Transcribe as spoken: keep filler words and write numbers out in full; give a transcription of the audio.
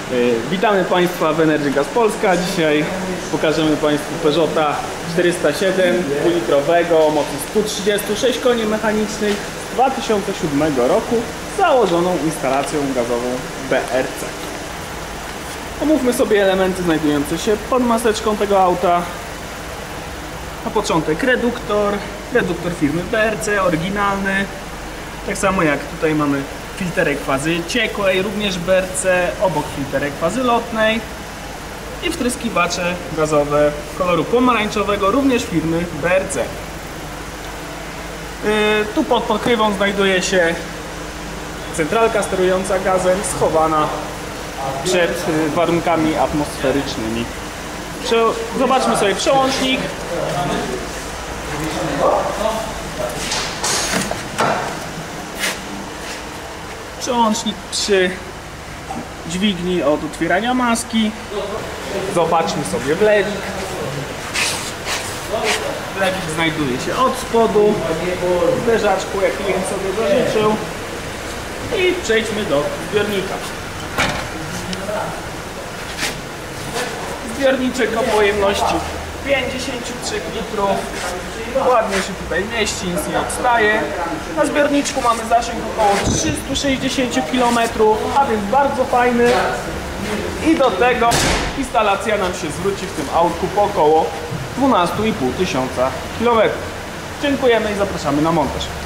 Witamy Państwa w Energy Gas Polska. Dzisiaj pokażemy Państwu Peugeota czterysta siedem dwulitrowego o mocy stu trzydziestu sześciu koni mechanicznych z dwa tysiące siódmego roku z założoną instalacją gazową B R C. Omówmy sobie elementy znajdujące się pod maseczką tego auta. Na początek reduktor, reduktor firmy B R C, oryginalny. Tak samo jak tutaj mamy filterek fazy ciekłej, również B R C, obok filterek fazy lotnej i wtryskiwacze gazowe koloru pomarańczowego, również firmy B R C. Yy, tu pod pokrywą znajduje się centralka sterująca gazem, schowana przed warunkami atmosferycznymi. Zobaczmy sobie przełącznik. Przełącznik przy dźwigni od otwierania maski. Zobaczmy sobie wlewik. Wlewik znajduje się od spodu w zderzaczku, jak klient sobie zażyczył. I przejdźmy do zbiornika. Zbiorniczek o pojemności pięćdziesiąt trzy litrów. Ładnie się tutaj mieści, nic nie odstaje. Na zbiorniczku mamy zasięg około trzysta sześćdziesiąt kilometrów, a więc bardzo fajny. I do tego instalacja nam się zwróci w tym autku po około dwunastu i pół tysiąca kilometrów. Dziękujemy i zapraszamy na montaż.